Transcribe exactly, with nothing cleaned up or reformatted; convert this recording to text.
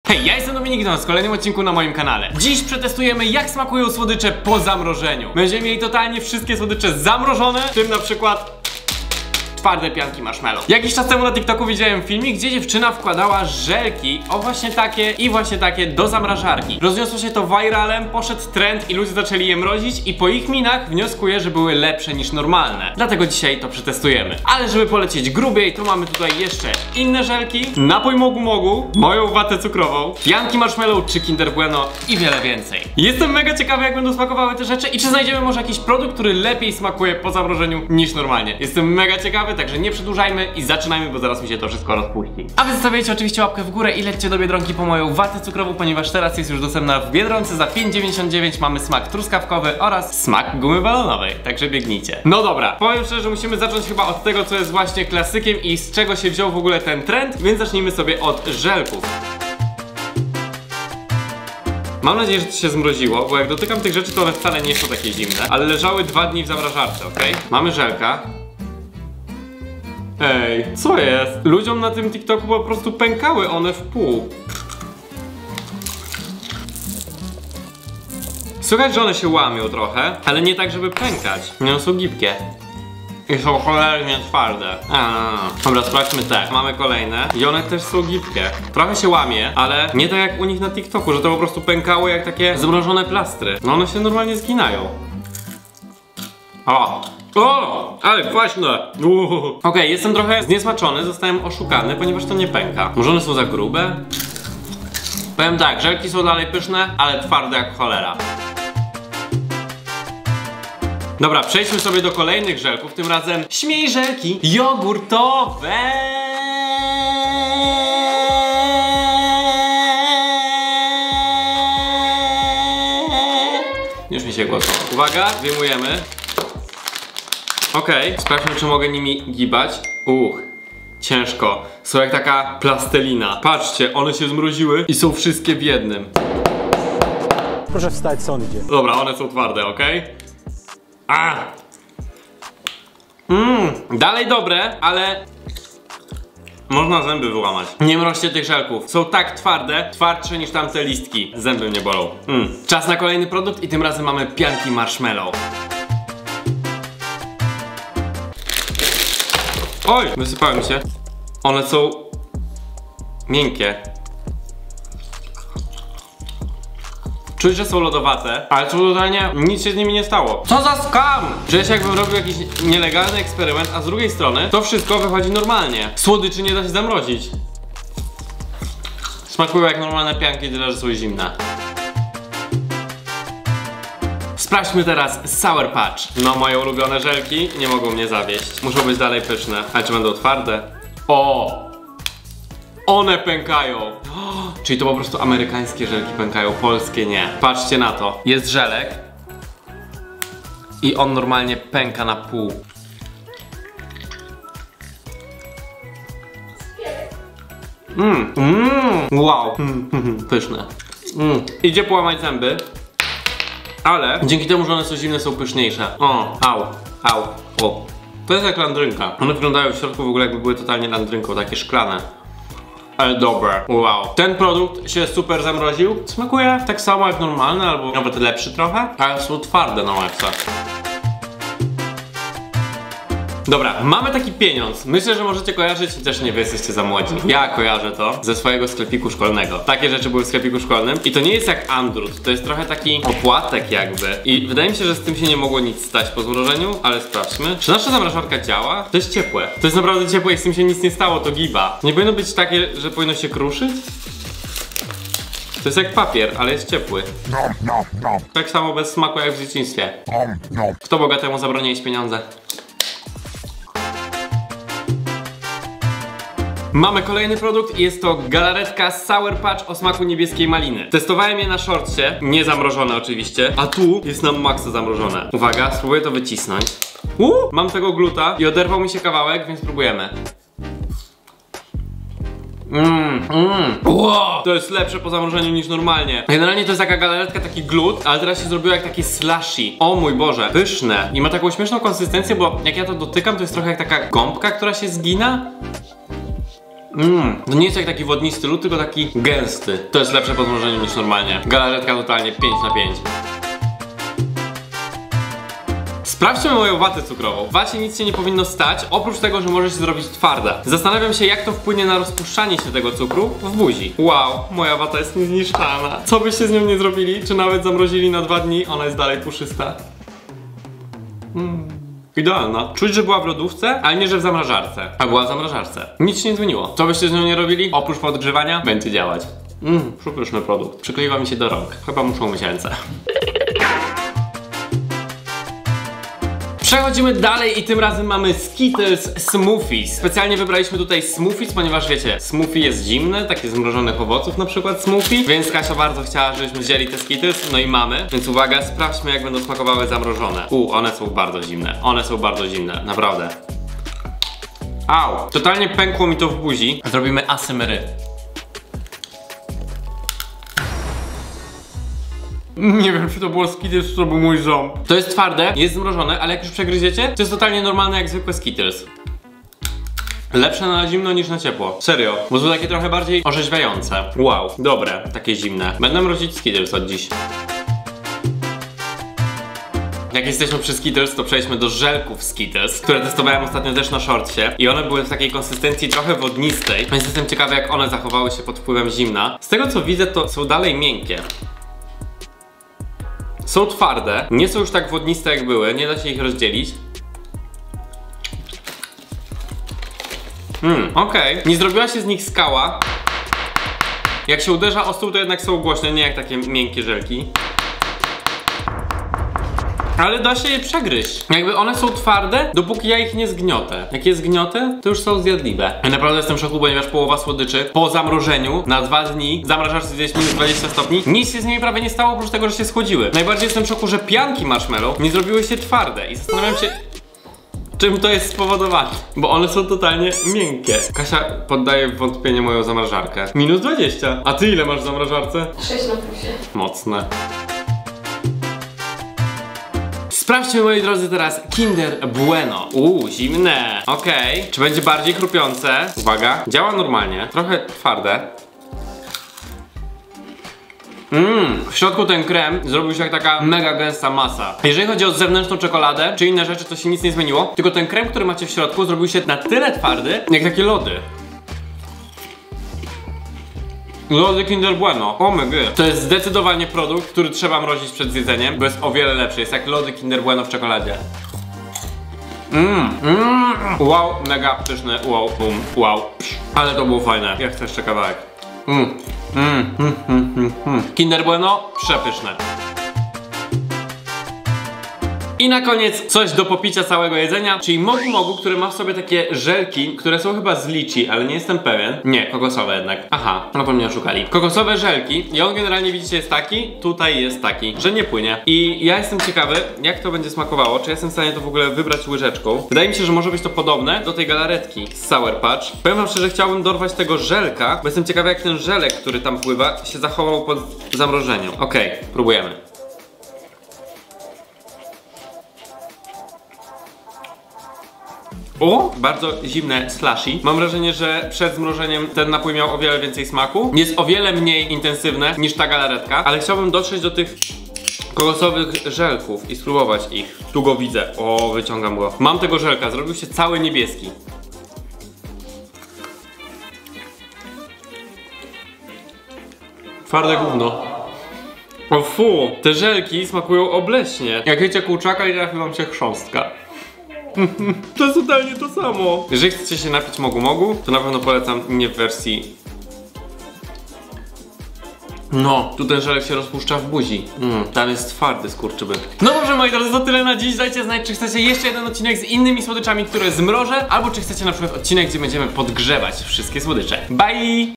Hej, ja jestem Dominik, witam was w kolejnym odcinku na moim kanale. Dziś przetestujemy, jak smakują słodycze po zamrożeniu. Będziemy mieli totalnie wszystkie słodycze zamrożone, w tym na przykład twarde pianki marshmallow. Jakiś czas temu na TikToku widziałem filmik, gdzie dziewczyna wkładała żelki, o właśnie takie i właśnie takie do zamrażarki. Rozniosło się to viralem, poszedł trend i ludzie zaczęli je mrozić i po ich minach wnioskuję, że były lepsze niż normalne. Dlatego dzisiaj to przetestujemy. Ale żeby polecieć grubiej, to mamy tutaj jeszcze inne żelki, napój Mogu Mogu, moją watę cukrową, pianki marshmallow czy Kinder Bueno i wiele więcej. Jestem mega ciekawy, jak będą smakowały te rzeczy i czy znajdziemy może jakiś produkt, który lepiej smakuje po zamrożeniu niż normalnie. Jestem mega ciekawy, także nie przedłużajmy i zaczynajmy, bo zaraz mi się to wszystko rozpuści. A wy zostawiajcie oczywiście łapkę w górę i lećcie do Biedronki po moją watę cukrową, ponieważ teraz jest już dostępna w Biedronce za pięć dziewięćdziesiąt dziewięć. Mamy smak truskawkowy oraz smak gumy balonowej, także biegnijcie. No dobra, powiem szczerze, że musimy zacząć chyba od tego, co jest właśnie klasykiem i z czego się wziął w ogóle ten trend, więc zacznijmy sobie od żelków. Mam nadzieję, że to się zmroziło, bo jak dotykam tych rzeczy, to one wcale nie są takie zimne, ale leżały dwa dni w zamrażarce, ok? Mamy żelka. Ej, co jest? Ludziom na tym TikToku po prostu pękały one w pół. Słychać, że one się łamią trochę, ale nie tak, żeby pękać. Nie, one są gibkie. I są cholernie twarde. Aaaa. Dobra, sprawdźmy te. Mamy kolejne i one też są gibkie. Trochę się łamie, ale nie tak jak u nich na TikToku, że to po prostu pękało jak takie zmrożone plastry. No one się normalnie zginają. O! O! Ale kwaśne! Okej, okay, jestem trochę zniesmaczony, zostałem oszukany, ponieważ to nie pęka. Może one są za grube? Powiem tak, żelki są dalej pyszne, ale twarde jak cholera. Dobra, przejdźmy sobie do kolejnych żelków, tym razem śmiej żelki jogurtowe. Już mi się głos. Uwaga, wyjmujemy. Okej, okay, sprawdźmy, czy mogę nimi gibać. Uch, ciężko. Są jak taka plastelina. Patrzcie, one się zmroziły i są wszystkie w jednym. Proszę wstać, sądzie. Dobra, one są twarde, okej? Okay? A! Mmm, dalej dobre, ale można zęby wyłamać. Nie mroźcie tych żelków. Są tak twarde, twardsze niż tamte listki. Zęby mnie bolą. Mm. Czas na kolejny produkt i tym razem mamy pianki marshmallow. Oj, wysypałem się. One są miękkie. Czuć, że są lodowate, ale co totalnie nic się z nimi nie stało. Co za skam! Że się jakbym robił jakiś nielegalny eksperyment, a z drugiej strony to wszystko wychodzi normalnie. Słodyczy nie da się zamrozić. Smakują jak normalne pianki, tyle że są zimne. Sprawdźmy teraz Sour Patch. No, moje ulubione żelki nie mogą mnie zawieść. Muszą być dalej pyszne. Ale czy będą twarde? O! One pękają! Oh, czyli to po prostu amerykańskie żelki pękają, polskie nie. Patrzcie na to. Jest żelek i on normalnie pęka na pół. Mmm, mmm, wow, mm, pyszne. Mm. Idzie połamać zęby. Ale dzięki temu, że one są zimne, są pyszniejsze. O, au, au, o. To jest jak landrynka. One wyglądają w środku w ogóle jakby były totalnie landrynką, takie szklane. Ale dobre, wow. Ten produkt się super zamroził. Smakuje tak samo jak normalny, albo nawet lepszy trochę, ale są twarde na maksa. Dobra, mamy taki pieniądz. Myślę, że możecie kojarzyć, też nie wy jesteście za młodzi. Ja kojarzę to ze swojego sklepiku szkolnego. Takie rzeczy były w sklepiku szkolnym i to nie jest jak Andrut, to jest trochę taki opłatek jakby. I wydaje mi się, że z tym się nie mogło nic stać po zmrożeniu, ale sprawdźmy. Czy nasza zamrażarka działa? To jest ciepłe. To jest naprawdę ciepłe i z tym się nic nie stało, to giba. Nie powinno być takie, że powinno się kruszyć? To jest jak papier, ale jest ciepły. Tak samo bez smaku jak w dzieciństwie. Kto bogatemu zabroni jeść pieniądze? Mamy kolejny produkt i jest to galaretka Sour Patch o smaku niebieskiej maliny. Testowałem je na shortsie, nie zamrożone oczywiście, a tu jest na maksa zamrożone. Uwaga, spróbuję to wycisnąć. Uuu, mam tego gluta i oderwał mi się kawałek, więc spróbujemy. Mmm, mmm. Wow, to jest lepsze po zamrożeniu niż normalnie. Generalnie to jest taka galaretka, taki glut, ale teraz się zrobiło jak taki slushy. O mój Boże, pyszne. I ma taką śmieszną konsystencję, bo jak ja to dotykam, to jest trochę jak taka gąbka, która się zgina. Mmm, to nie jest jak taki wodnisty lód, tylko taki gęsty. To jest lepsze po zmrożeniu niż normalnie. Galaretka totalnie pięć na pięć. Sprawdźmy moją watę cukrową. W wacie nic się nie powinno stać, oprócz tego, że może się zrobić twarda. Zastanawiam się, jak to wpłynie na rozpuszczanie się tego cukru w buzi. Wow, moja wata jest niezniszczalna. Co byście z nią nie zrobili, czy nawet zamrozili na dwa dni, ona jest dalej puszysta. Mm. Idealna. Czuć, że była w lodówce, ale nie, że w zamrażarce. A była w zamrażarce. Nic się nie zmieniło. Co byście z nią nie robili, oprócz podgrzewania, będzie działać. Mmm, przepyszny produkt. Przykleiła mi się do rąk. Chyba muszą myć ręce. Przechodzimy dalej i tym razem mamy Skittles Smoothies. Specjalnie wybraliśmy tutaj smoothies, ponieważ wiecie, smoothie jest zimne, takie z mrożonych owoców na przykład smoothie, więc Kasia bardzo chciała, żebyśmy wzięli te Skittles, no i mamy. Więc uwaga, sprawdźmy, jak będą smakowały zamrożone. U, one są bardzo zimne, one są bardzo zimne, naprawdę. Au, totalnie pękło mi to w buzi. Zrobimy A S M R. Nie wiem, czy to było Skittles, czy to był mój ząb. To jest twarde, jest zmrożone, ale jak już przegryziecie, to jest totalnie normalne jak zwykłe Skittles. Lepsze na zimno niż na ciepło. Serio, bo są takie trochę bardziej orzeźwiające. Wow, dobre, takie zimne. Będę mrozić Skittles od dziś. Jak jesteśmy przy Skittles, to przejdźmy do żelków Skittles, które testowałem ostatnio też na shortsie i one były w takiej konsystencji trochę wodnistej, więc jestem ciekawy, jak one zachowały się pod wpływem zimna. Z tego co widzę, to są dalej miękkie. Są twarde, nie są już tak wodniste jak były, nie da się ich rozdzielić. Hmm, okej. Okay. Nie zrobiła się z nich skała. Jak się uderza o stół, to jednak są głośne, nie jak takie miękkie żelki. Ale da się je przegryźć. Jakby one są twarde, dopóki ja ich nie zgniotę. Jak je zgniotę, to już są zjadliwe. Ja naprawdę jestem w szoku, ponieważ połowa słodyczy po zamrożeniu na dwa dni, zamrażasz gdzieś minus dwadzieścia stopni, nic się z nimi prawie nie stało, oprócz tego, że się schłodziły. Najbardziej jestem w szoku, że pianki marshmallow nie zrobiły się twarde i zastanawiam się, czym to jest spowodowane, bo one są totalnie miękkie. Kasia poddaje w wątpienie moją zamrażarkę. minus dwadzieścia. A ty ile masz w zamrażarce? sześć na plusie. Mocne. Sprawdźmy, moi drodzy, teraz Kinder Bueno. Uuu, zimne. Okej. Okay. Czy będzie bardziej chrupiące? Uwaga. Działa normalnie. Trochę twarde. Mmm, w środku ten krem zrobił się jak taka mega gęsta masa. Jeżeli chodzi o zewnętrzną czekoladę, czy inne rzeczy, to się nic nie zmieniło. Tylko ten krem, który macie w środku, zrobił się na tyle twardy, jak takie lody. Lody Kinder Bueno. Oh my god. To jest zdecydowanie produkt, który trzeba mrozić przed zjedzeniem, bo jest o wiele lepszy. Jest jak lody Kinder Bueno w czekoladzie. Mmm, mmm. Wow, mega pyszne. Wow, boom, wow. Ale to było fajne. Ja chcę jeszcze kawałek. Mmm, mmm, mmm, mmm, mmm. Kinder Bueno, przepyszne. I na koniec coś do popicia całego jedzenia, czyli Mogu Mogu, który ma w sobie takie żelki, które są chyba z lichi, ale nie jestem pewien. Nie, kokosowe jednak. Aha, no to mnie oszukali. Kokosowe żelki i on generalnie, widzicie, jest taki, tutaj jest taki, że nie płynie. I ja jestem ciekawy, jak to będzie smakowało, czy jestem w stanie to w ogóle wybrać łyżeczką. Wydaje mi się, że może być to podobne do tej galaretki z Sour Patch. Powiem wam szczerze, chciałbym dorwać tego żelka, bo jestem ciekawy, jak ten żelek, który tam pływa, się zachował po zamrożeniu. Okej, okay, próbujemy. O, bardzo zimne slushy. Mam wrażenie, że przed zmrożeniem ten napój miał o wiele więcej smaku. Jest o wiele mniej intensywne niż ta galaretka, ale chciałbym dotrzeć do tych kokosowych żelków i spróbować ich. Tu go widzę. O, wyciągam go. Mam tego żelka, zrobił się cały niebieski. Twarde gówno. O fu, te żelki smakują obleśnie. Jak jecie kurczaka i trafi wam się chrząstka. To jest totalnie to samo. Jeżeli chcecie się napić Mogu Mogu, to na pewno polecam nie w wersji. No, tu ten żelek się rozpuszcza w buzi. Mm, tam jest twardy skurczybyk. No dobrze, moi drodzy, to tyle na dziś. Dajcie znać, czy chcecie jeszcze jeden odcinek z innymi słodyczami, które zmrożę, albo czy chcecie na przykład odcinek, gdzie będziemy podgrzewać wszystkie słodycze. Bye!